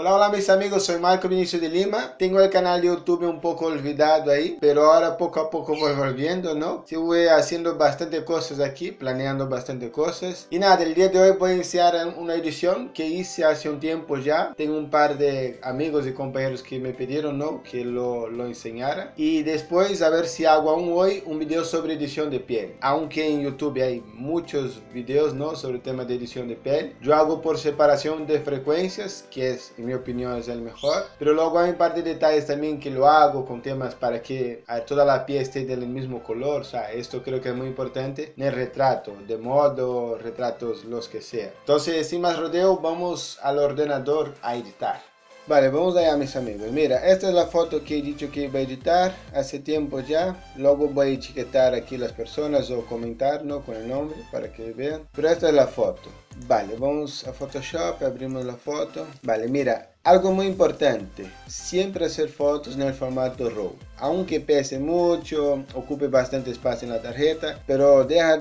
Hola, hola mis amigos, soy Marco Vinicius de Lima. Tengo el canal de YouTube un poco olvidado ahí, pero ahora poco a poco voy volviendo, ¿no? Estuve haciendo bastante cosas aquí, planeando bastante cosas. Y nada, el día de hoy voy a iniciar una edición que hice hace un tiempo ya. Tengo un par de amigos y compañeros que me pidieron, ¿no? Que lo enseñara. Y después a ver si hago aún hoy un video sobre edición de piel. Aunque en YouTube hay muchos videos, ¿no? Sobre el tema de edición de piel. Yo hago por separación de frecuencias, que es, en mi opinión, es el mejor. Pero luego hay un par de detalles también que lo hago con temas para que toda la piel esté del mismo color. O sea, esto creo que es muy importante en el retrato, de modo, retratos, los que sea. Entonces, sin más rodeo, vamos al ordenador a editar. Vale, vamos allá mis amigos. Mira, esta es la foto que he dicho que iba a editar hace tiempo ya. Luego voy a etiquetar aquí las personas o comentar, ¿no? Con el nombre para que vean. Pero esta es la foto. Vale, vamos a Photoshop, abrimos la foto. Vale, mira, algo muy importante, siempre hacer fotos en el formato RAW. Aunque pese mucho, ocupe bastante espacio en la tarjeta, pero deja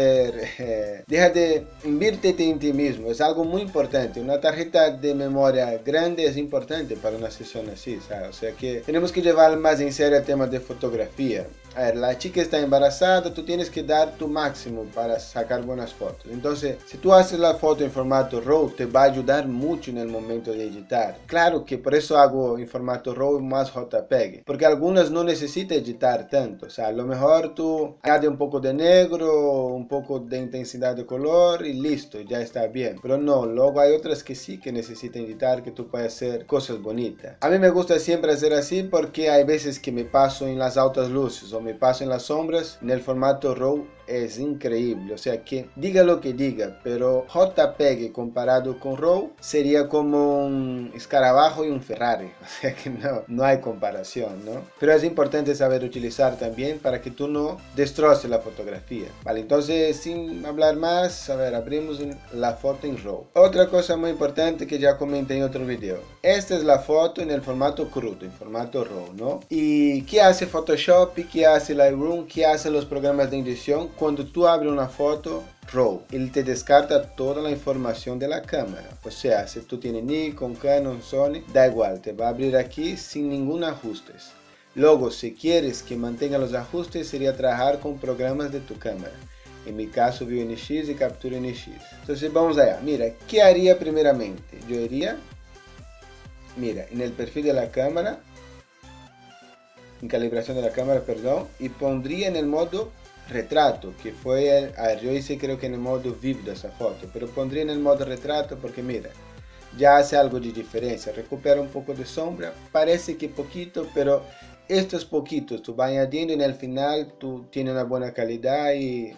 de inviértete en ti mismo, es algo muy importante. Una tarjeta de memoria grande es importante para una sesión así, ¿sabes? O sea que tenemos que llevar más en serio el tema de fotografía. A ver, la chica está embarazada, tú tienes que dar tu máximo para sacar buenas fotos. Entonces, si tú haces la foto en formato RAW, te va a ayudar mucho en el momento de editar. Claro que por eso hago en formato RAW más JPEG, porque algunas no necesitan editar tanto. O sea, a lo mejor tú añade un poco de negro, un poco de intensidad de color y listo, ya está bien. Pero no, luego hay otras que sí que necesitan editar, que tú puedes hacer cosas bonitas. A mí me gusta siempre hacer así porque hay veces que me paso en las altas luces o me paso en las sombras. En el formato RAW es increíble, o sea que diga lo que diga, pero JPEG comparado con RAW sería como un escarabajo y un Ferrari, o sea que no hay comparación, ¿no? Pero es importante saber utilizar también para que tú no destroces la fotografía. Vale, entonces sin hablar más, a ver, abrimos la foto en RAW. Otra cosa muy importante que ya comenté en otro video, esta es la foto en el formato crudo, en formato RAW, ¿no? ¿Y qué hace Photoshop? ¿Qué hace Lightroom? ¿Qué hacen los programas de edición? Cuando tú abres una foto RAW, él te descarta toda la información de la cámara. O sea, si tú tienes Nikon, Canon, Sony, da igual, te va a abrir aquí sin ningún ajustes. Luego, si quieres que mantenga los ajustes, sería trabajar con programas de tu cámara. En mi caso, View NX y Captura NX. Entonces, vamos allá. Mira, ¿qué haría primeramente? Yo iría, mira, en el perfil de la cámara, en calibración de la cámara, perdón, y pondría en el modo retrato, que fue, a ver, yo hice creo que en el modo vivo de esa foto, pero pondría en el modo retrato porque mira, ya hace algo de diferencia, recupera un poco de sombra, parece que poquito, pero estos poquitos tú vas añadiendo y en el final tú tienes una buena calidad y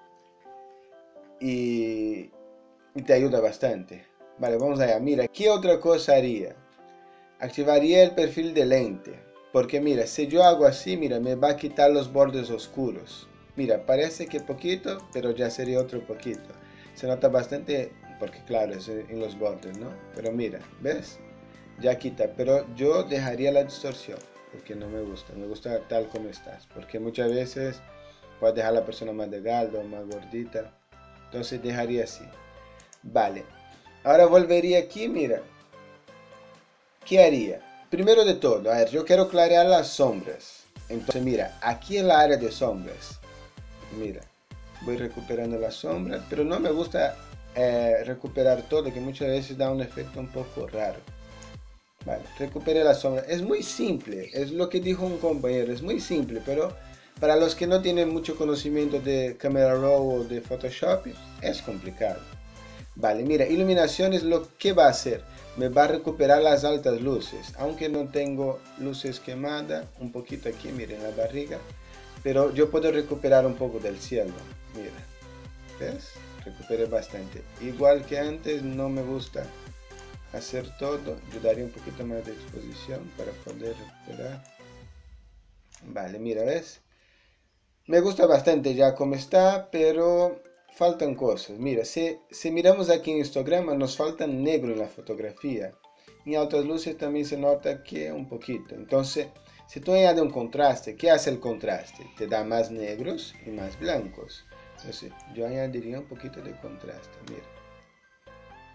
te ayuda bastante. Vale, vamos allá, mira, ¿qué otra cosa haría? Activaría el perfil de lente, porque mira, si yo hago así, mira, me va a quitar los bordes oscuros. Mira, parece que poquito, pero ya sería otro poquito. Se nota bastante, porque claro, es en los bordes, ¿no? Pero mira, ¿ves? Ya quita, pero yo dejaría la distorsión, porque no me gusta tal como estás. Porque muchas veces puedes dejar a la persona más delgada o más gordita. Entonces dejaría así. Vale, ahora volvería aquí, mira. ¿Qué haría? Primero de todo, a ver, yo quiero clarear las sombras. Entonces mira, aquí en la área de sombras, mira, voy recuperando las sombras, pero no me gusta recuperar todo, que muchas veces da un efecto un poco raro. Vale, recupere la sombra. Es muy simple, es lo que dijo un compañero, es muy simple, pero para los que no tienen mucho conocimiento de Camera Raw o de Photoshop, es complicado. Vale, mira, iluminación es lo que va a hacer. Me va a recuperar las altas luces, aunque no tengo luces quemadas, un poquito aquí, miren la barriga, pero yo puedo recuperar un poco del cielo, mira, ¿ves? Recuperé bastante. Igual que antes, no me gusta hacer todo, yo daría un poquito más de exposición para poder recuperar. Vale, mira, ¿ves? Me gusta bastante ya como está, pero faltan cosas. Mira, si miramos aquí en histograma, nos falta negro en la fotografía. En altas luces también se nota que un poquito. Entonces, si tú añades un contraste, ¿qué hace el contraste? Te da más negros y más blancos. Entonces, yo añadiría un poquito de contraste, mira.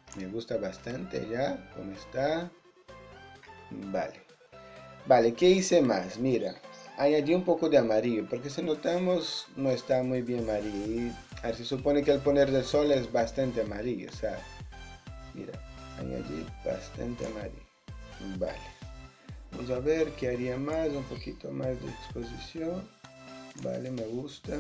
Me gusta bastante ya, como está. Vale. Vale, ¿qué hice más? Mira, añadí un poco de amarillo, porque si notamos no está muy bien amarillo. Y a ver, se supone que al poner del sol es bastante amarillo, ¿sabes? Mira, añadí bastante amarillo. Vale. Vamos a ver qué haría más, un poquito más de exposición. Vale, me gusta.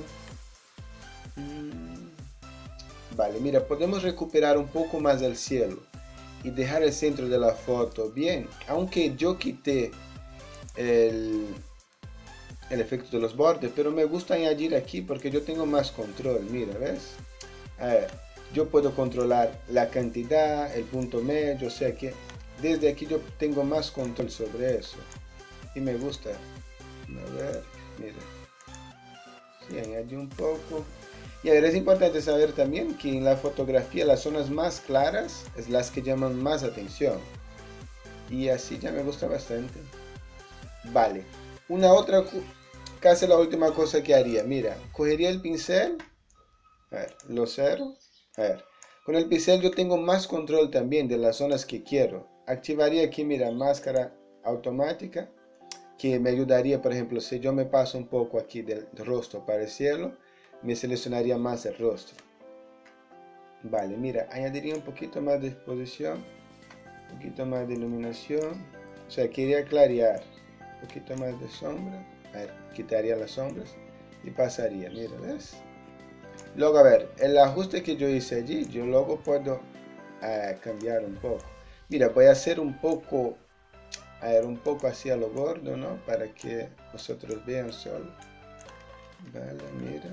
Vale, mira, podemos recuperar un poco más del cielo y dejar el centro de la foto bien. Aunque yo quité el, el efecto de los bordes, pero me gusta añadir aquí porque yo tengo más control. Mira, ¿ves? A ver, yo puedo controlar la cantidad, el punto medio, o sea que desde aquí yo tengo más control sobre eso. Y me gusta. A ver, mira. Sí, añadí un poco. Y a ver, es importante saber también que en la fotografía las zonas más claras es las que llaman más atención. Y así ya me gusta bastante. Vale. Una otra, casi la última cosa que haría. Mira, cogería el pincel. A ver, lo cero. A ver, con el pincel yo tengo más control también de las zonas que quiero. Activaría aquí, mira, máscara automática, que me ayudaría, por ejemplo, si yo me paso un poco aquí del rostro para el cielo, me seleccionaría más el rostro. Vale, mira, añadiría un poquito más de exposición, un poquito más de iluminación, o sea, quería clarear, un poquito más de sombra, a ver, quitaría las sombras y pasaría, mira, ¿ves? Luego, a ver, el ajuste que yo hice allí, yo luego puedo cambiar un poco. Mira, voy a hacer un poco, a ver, un poco así a lo gordo, ¿no? Para que vosotros vean solo. Vale, mira.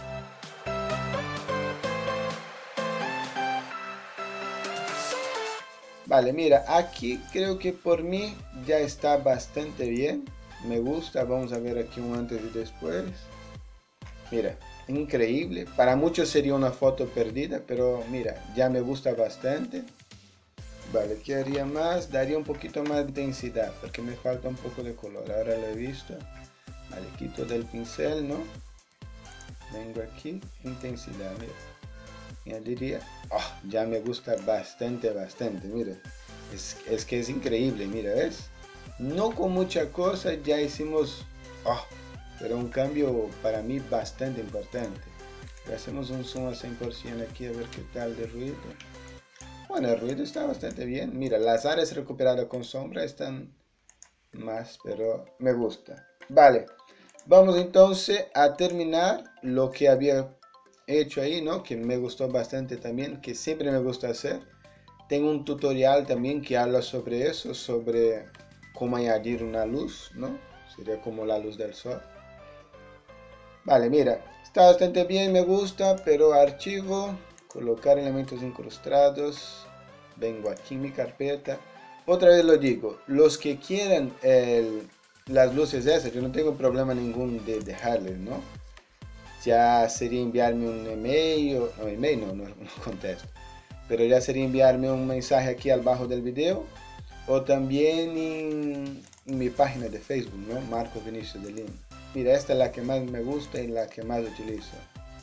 Vale, mira, aquí creo que por mí ya está bastante bien. Me gusta, vamos a ver aquí un antes y después. Mira, increíble. Para muchos sería una foto perdida, pero mira, ya me gusta bastante. Vale, ¿qué haría más? Daría un poquito más de intensidad, porque me falta un poco de color. Ahora lo he visto. Vale, quito del pincel, ¿no? Vengo aquí, intensidad, mira. Ya diría, oh, ya me gusta bastante, bastante, mira. Es que es increíble, mira, ¿ves? No con mucha cosa ya hicimos, oh, pero un cambio para mí bastante importante. Le hacemos un zoom a 100% aquí a ver qué tal de ruido. Bueno, el ruido está bastante bien. Mira, las áreas recuperadas con sombra están más, pero me gusta. Vale, vamos entonces a terminar lo que había hecho ahí, ¿no? Que me gustó bastante también, que siempre me gusta hacer. Tengo un tutorial también que habla sobre eso, sobre cómo añadir una luz, ¿no? Sería como la luz del sol. Vale, mira, está bastante bien, me gusta, pero archivo, colocar elementos incrustados, vengo aquí en mi carpeta. Otra vez lo digo, los que quieran las luces esas, yo no tengo problema ningún de dejarles, ¿no? Ya sería enviarme un email, no, email no contesto, pero ya sería enviarme un mensaje aquí abajo del video o también en mi página de Facebook, ¿no? Marcos Vinicius de Lima. Mira, esta es la que más me gusta y la que más utilizo.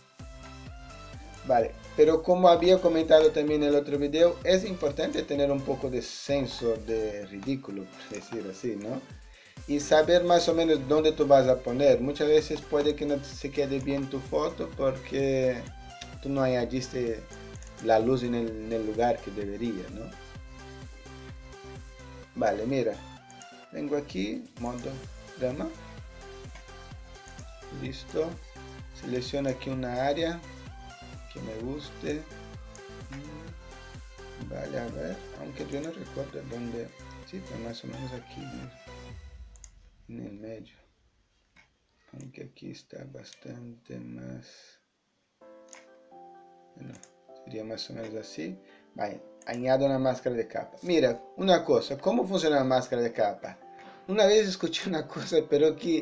Vale, pero como había comentado también en el otro video, es importante tener un poco de senso de ridículo, por decir así, ¿no? Y saber más o menos dónde tú vas a poner. Muchas veces puede que no se quede bien tu foto porque tú no añadiste la luz en el lugar que debería, ¿no? Vale, mira, vengo aquí, modo gama, listo, selecciono aquí una área que me guste. Vale, a ver, aunque yo no recuerdo dónde, sí, pero más o menos aquí en el medio, aunque aquí está bastante más, bueno, sería más o menos así. Vale, añado una máscara de capa. Mira, una cosa, ¿cómo funciona la máscara de capa? Una vez escuché una cosa, pero que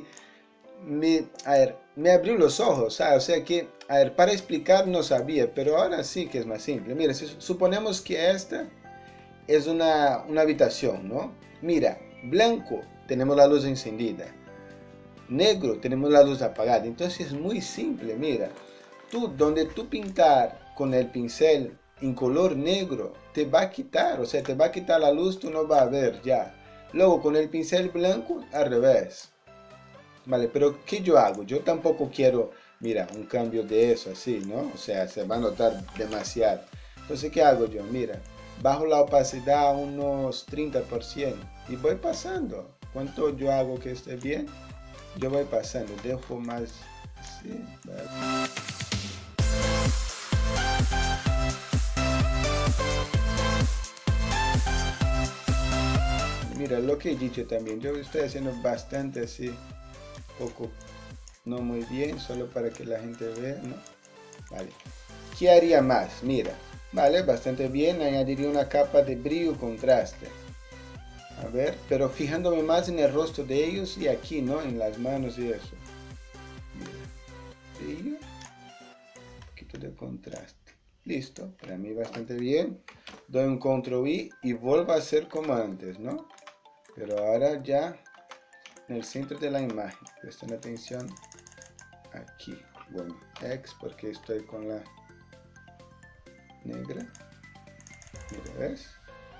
me abrió los ojos, ¿sabes? O sea que, a ver, para explicar no sabía, pero ahora sí que es más simple. Mira, si suponemos que esta es una habitación, ¿no? Mira, blanco, tenemos la luz encendida. Negro, tenemos la luz apagada. Entonces es muy simple, mira. Donde tú pintar con el pincel en color negro, te va a quitar, o sea, te va a quitar la luz, tú no vas a ver ya. Luego con el pincel blanco, al revés. Vale, pero ¿qué yo hago? Yo tampoco quiero, mira, un cambio de eso así, ¿no? O sea, se va a notar demasiado. Entonces, ¿qué hago yo? Mira, bajo la opacidad a unos 30% y voy pasando. ¿Cuánto yo hago que esté bien? Yo voy pasando, dejo más así, ¿vale? Mira, lo que he dicho también, yo estoy haciendo bastante así, poco, no muy bien, solo para que la gente vea, ¿no? Vale. ¿Qué haría más? Mira, vale, bastante bien, añadiría una capa de brillo y contraste. A ver, pero fijándome más en el rostro de ellos y aquí, ¿no? En las manos y eso. Mira, brillo, un poquito de contraste. Listo, para mí bastante bien. Doy un control I y vuelvo a hacer como antes, ¿no? Pero ahora ya en el centro de la imagen. Presten atención aquí. Bueno, X porque estoy con la negra. Mira, ¿ves?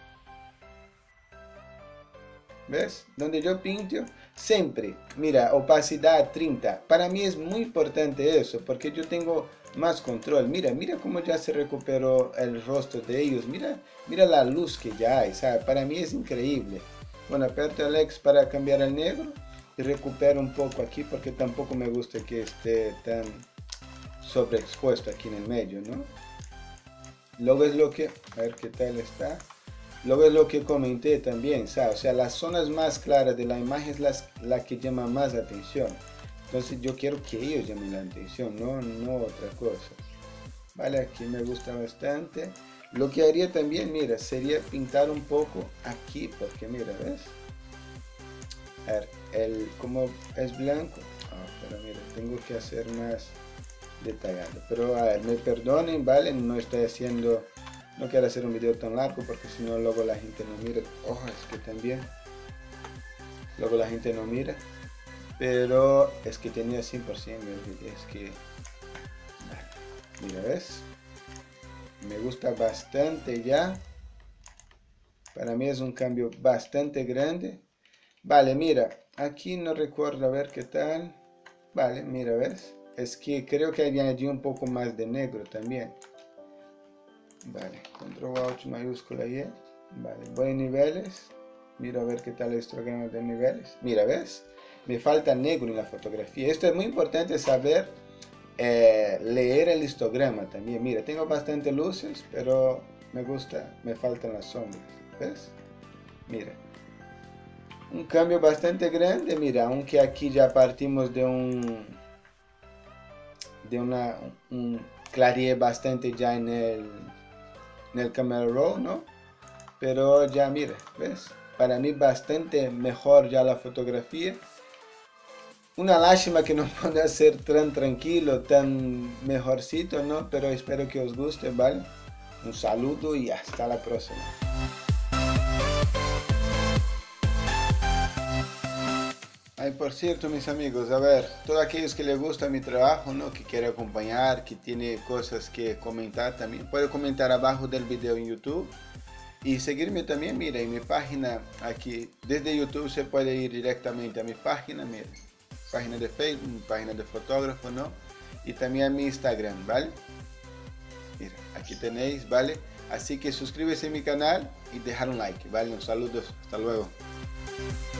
¿Ves? Donde yo pinto, siempre, mira, opacidad 30. Para mí es muy importante eso, porque yo tengo más control. Mira, mira cómo ya se recuperó el rostro de ellos. Mira, mira la luz que ya hay, ¿sabes? Para mí es increíble. Bueno, aprieto el X para cambiar al negro y recupero un poco aquí, porque tampoco me gusta que esté tan sobreexpuesto aquí en el medio, ¿no? Luego es lo que, a ver qué tal está. Luego es lo que comenté también, ¿sabes? O sea, las zonas más claras de la imagen es la que llama más atención. Entonces yo quiero que ellos llamen la atención, no otra cosa. Vale, aquí me gusta bastante. Lo que haría también, mira, sería pintar un poco aquí, porque mira, ¿ves? A ver, como es blanco, pero mira, tengo que hacer más detallado. Pero a ver, me perdonen, ¿vale? No estoy haciendo... No quiero hacer un video tan largo porque si no luego la gente no mira. Oh, es que también. Luego la gente no mira. Pero es que tenía 100%. Es que... Mira, ¿ves? Me gusta bastante ya. Para mí es un cambio bastante grande. Vale, mira. Aquí no recuerdo a ver qué tal. Vale, mira, ¿ves? Es que creo que añadí un poco más de negro también. Vale, control H mayúscula Y. Vale, voy en niveles. Miro a ver qué tal el histograma de niveles. Mira, ¿ves? Me falta negro en la fotografía. Esto es muy importante saber leer el histograma también. Mira, tengo bastante luces, pero me gusta, me faltan las sombras. ¿Ves? Mira. Un cambio bastante grande. Mira, aunque aquí ya partimos de un clarié bastante ya en el camera raw, ¿no? Pero ya mira, ¿ves? Para mí bastante mejor ya la fotografía. Una lástima que no pueda ser tan tranquilo, tan mejorcito, ¿no? Pero espero que os guste, ¿vale? Un saludo y hasta la próxima. Ay, por cierto, mis amigos, a ver, todos aquellos que les gusta mi trabajo, ¿no? Que quiere acompañar, que tiene cosas que comentar también, puede comentar abajo del video en YouTube. Y seguirme también, mira, en mi página aquí, desde YouTube se puede ir directamente a mi página, mira, página de Facebook, mi página de fotógrafo, ¿no? Y también a mi Instagram, ¿vale? Mira, aquí tenéis, ¿vale? Así que suscríbete a mi canal y dejar un like, ¿vale? Un saludo, hasta luego.